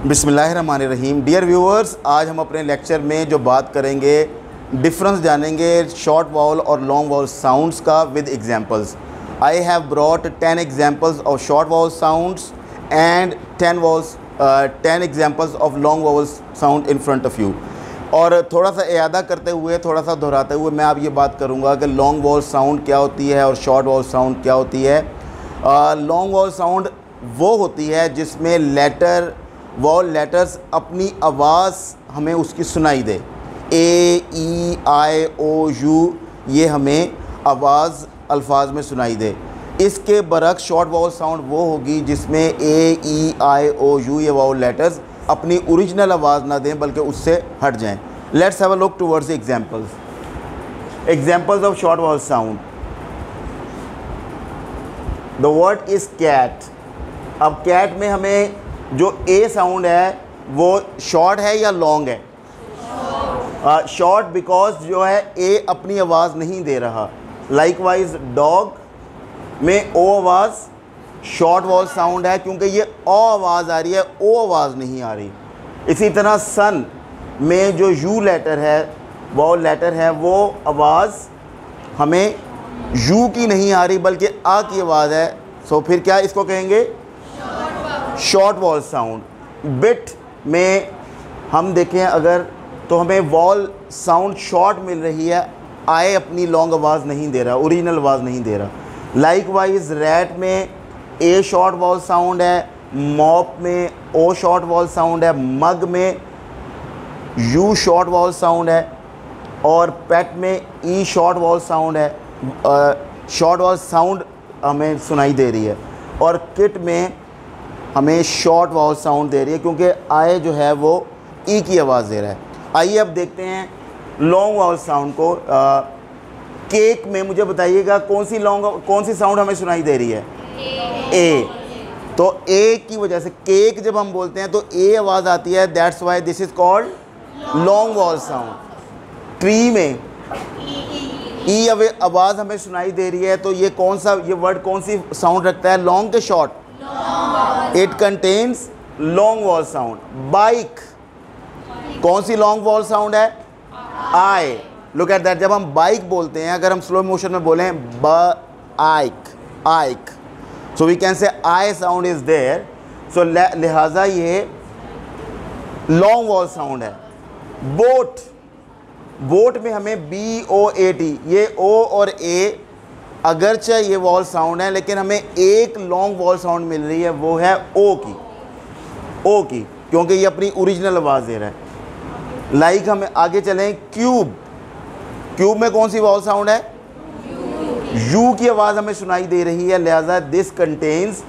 बिस्मिल्लाहिर्रहमानिर्रहीम। Dear viewers, आज हम अपने लेक्चर में जो बात करेंगे, डिफरेंस जानेंगे शॉर्ट वाउल और लॉन्ग वाउल साउंड्स का with examples. I have brought 10 examples of short vowel sounds and 10 examples of long vowel sound in front of you. और थोड़ा सा इयादा करते हुए, थोड़ा सा दोहराते हुए मैं आप ये बात करूँगा कि लॉन्ग वाउल साउंड क्या होती है और शॉर्ट वाउल साउंड क्या होती है। लॉन्ग वाउल साउंड वो होती है जिसमें वाउल लेटर्स अपनी आवाज़ हमें उसकी सुनाई दे। ए, ई, आई, ओ, यू, ये हमें आवाज़ अल्फाज में सुनाई दे। इसके बरक्स शॉर्ट वाउल साउंड वो होगी जिसमें A, E, I, O, U ये वाउल लेटर्स अपनी ओरिजिनल आवाज़ ना दें बल्कि उससे हट जाएं। Let's have a look towards examples of short vowel sound. The word is cat. अब कैट में हमें जो ए साउंड है वो शॉर्ट है या लॉन्ग है? शॉर्ट बिकॉज जो है ए अपनी आवाज़ नहीं दे रहा। लाइकवाइज डॉग में ओ आवाज़ शॉर्ट वाउल साउंड है क्योंकि ये ओ आवाज़ आ रही है, ओ आवाज़ नहीं आ रही। इसी तरह सन में जो यू लेटर है, वाउल लेटर है, वो आवाज़ हमें यू की नहीं आ रही बल्कि आ की आवाज़ है। सो फिर क्या इसको कहेंगे? Short vowel sound. बिट में हम देखें अगर तो हमें वाउल साउंड शॉर्ट मिल रही है, आए अपनी लॉन्ग आवाज़ नहीं दे रहा, ओरिजिनल आवाज़ नहीं दे रहा। लाइकवाइज रैट में ए शॉर्ट वाउल साउंड है, मॉप में ओ शॉर्ट वाउल साउंड है, मग में यू शॉर्ट वाउल साउंड है और पेट में ई शॉर्ट वाउल साउंड है। शॉर्ट वाउल साउंड हमें सुनाई दे रही है और किट में हमें शॉर्ट वाउल साउंड दे रही है क्योंकि आए जो है वो ई की आवाज़ दे रहा है। आइए अब देखते हैं लॉन्ग वाउल साउंड को। केक में मुझे बताइएगा कौन सी साउंड हमें सुनाई दे रही है? ए। तो ए की वजह से केक जब हम बोलते हैं तो ए आवाज़ आती है, that's why this is called long vowel sound. Tree में ई आवाज़ हमें सुनाई दे रही है तो ये वर्ड कौन सी साउंड रखता है, लॉन्ग के short? It contains long vowel sound. Bike कौन सी लॉन्ग वाउल साउंड है? आई। Look at that. जब हम बाइक बोलते हैं, अगर हम स्लो मोशन में बोलें आइक, सो we can say I sound is there. So लिहाजा ये लॉन्ग वाउल साउंड है। बोट में हमें BOAT, ये ओ और ए अगरचे ये वाउल साउंड है लेकिन हमें एक लॉन्ग वाउल साउंड मिल रही है, वो है ओ की क्योंकि ये अपनी ओरिजिनल आवाज़ दे रहा है। लाइक हमें आगे चलें, क्यूब में कौन सी वाउल साउंड है? यू की आवाज़ हमें सुनाई दे रही है, लिहाजा this contains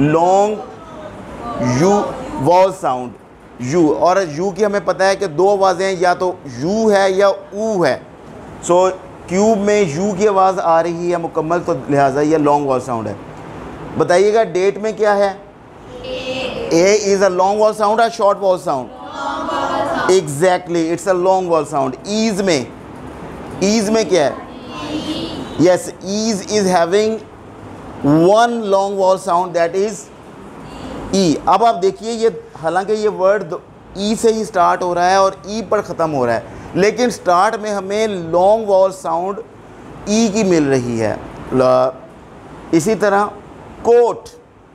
long U vowel sound, U. और यू की हमें पता है कि दो आवाज़ें, या तो यू है या ऊ है। सो क्यूब में यू की आवाज़ आ रही है मुकम्मल, तो लिहाजा ये लॉन्ग वाउल साउंड है। बताइएगा डेट में क्या है? A is a long vowel sound और short vowel sound? Exactly, it's a long vowel sound. Ease में क्या है? Yes, ease is having one long vowel sound, that is E. अब आप देखिए, ये हालांकि ये वर्ड ई से ही स्टार्ट हो रहा है और ई पर ख़त्म हो रहा है, लेकिन स्टार्ट में हमें लॉन्ग वाउल साउंड ई की मिल रही है। इसी तरह coat,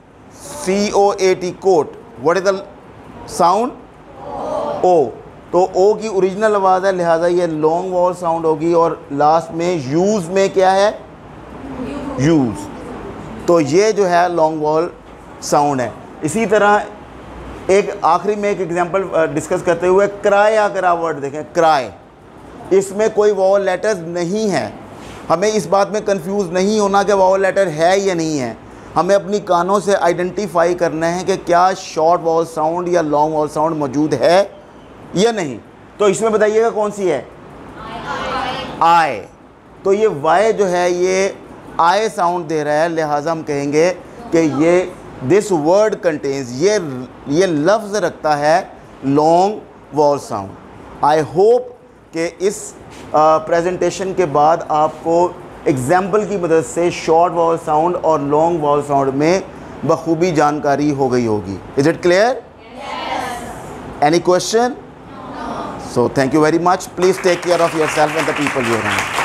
COAT, coat, what is the sound? O. तो ओ की ओरिजिनल आवाज़ है, लिहाजा ये लॉन्ग वाउल साउंड होगी। और लास्ट में यूज़ में क्या है? यूज़। तो ये जो है लॉन्ग वाउल साउंड है। इसी तरह एक आखिरी में एक एग्जांपल डिस्कस करते हुए, क्राई, अगर आप वर्ड देखें क्राई, इसमें कोई वाउल लेटर्स नहीं है। हमें इस बात में कंफ्यूज नहीं होना कि वाउल लेटर है या नहीं है। हमें अपनी कानों से आइडेंटिफाई करना है कि क्या शॉर्ट वाउल साउंड या लॉन्ग वाउल साउंड मौजूद है या नहीं। तो इसमें बताइएगा कौन सी है? आई। तो ये वाई जो है ये आई साउंड दे रहा है, लिहाजा हम कहेंगे कि ये दिस वर्ड कंटेन्स, ये लफ्ज़ रखता है long vowel sound. I hope कि इस प्रेजेंटेशन के बाद आपको एग्जाम्पल की मदद से शॉर्ट वाउल साउंड और लॉन्ग वाउल साउंड में बखूबी जानकारी हो गई होगी। Is it clear? Any question? So thank you very much. Please take care of yourself and the people you are around.